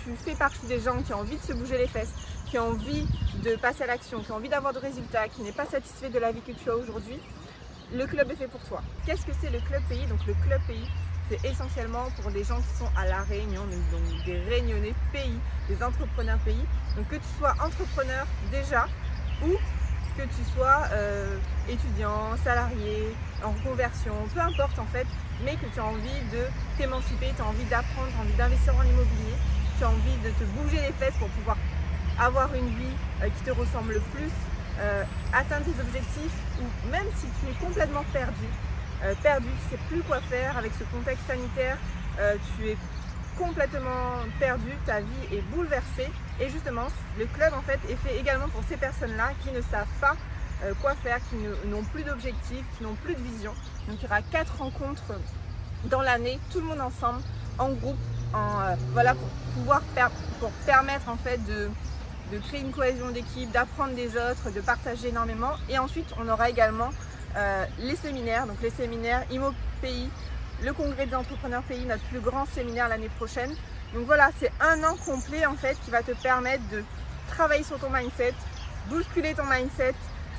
tu fais partie des gens qui ont envie de se bouger les fesses, qui ont envie de passer à l'action, qui ont envie d'avoir de résultats, qui n'est pas satisfait de la vie que tu as aujourd'hui, le club est fait pour toi. Qu'est-ce que c'est le club pays? Donc le club pays, c'est essentiellement pour les gens qui sont à La Réunion, donc des Réunionnais pays, des entrepreneurs pays. Donc que tu sois entrepreneur déjà ou que tu sois étudiant, salarié, en reconversion, peu importe en fait, mais que tu as envie de t'émanciper, tu as envie d'apprendre, tu as envie d'investir en immobilier, tu as envie de te bouger les fesses pour pouvoir avoir une vie qui te ressemble le plus, atteindre tes objectifs, ou même si tu es complètement perdu, tu ne sais plus quoi faire avec ce contexte sanitaire, tu es complètement perdu, ta vie est bouleversée, et justement le club en fait est fait également pour ces personnes-là qui ne savent pas quoi faire, qui n'ont plus d'objectifs, qui n'ont plus de vision. Donc il y aura 4 rencontres dans l'année, tout le monde ensemble, en groupe, voilà, pour permettre en fait de créer une cohésion d'équipe, d'apprendre des autres, de partager énormément. Et ensuite on aura également les séminaires, donc les séminaires IMO Pays, le congrès des entrepreneurs pays, notre plus grand séminaire l'année prochaine. Donc voilà, c'est un an complet en fait qui va te permettre de travailler sur ton mindset, bousculer ton mindset,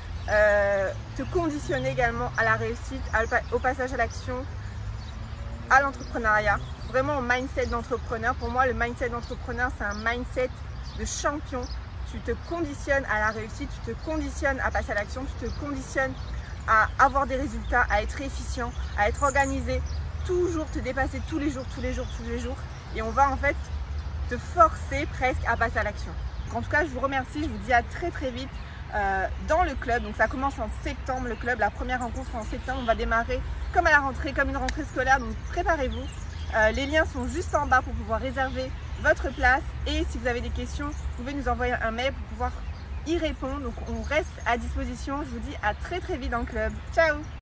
te conditionner également à la réussite, au passage à l'action, à l'entrepreneuriat, vraiment au mindset d'entrepreneur. Pour moi, le mindset d'entrepreneur, c'est un mindset de champion. Tu te conditionnes à la réussite, tu te conditionnes à passer à l'action, tu te conditionnes à avoir des résultats, à être efficient, à être organisé, toujours te dépasser tous les jours, et on va en fait te forcer presque à passer à l'action. En tout cas, je vous remercie, je vous dis à très vite dans le club. Donc ça commence en septembre le club, la première rencontre en septembre, on va démarrer comme à la rentrée, comme une rentrée scolaire, donc préparez-vous. Les liens sont juste en bas pour pouvoir réserver votre place, et si vous avez des questions, vous pouvez nous envoyer un mail pour pouvoir y répondre. Donc on reste à disposition, je vous dis à très vite dans le club. Ciao!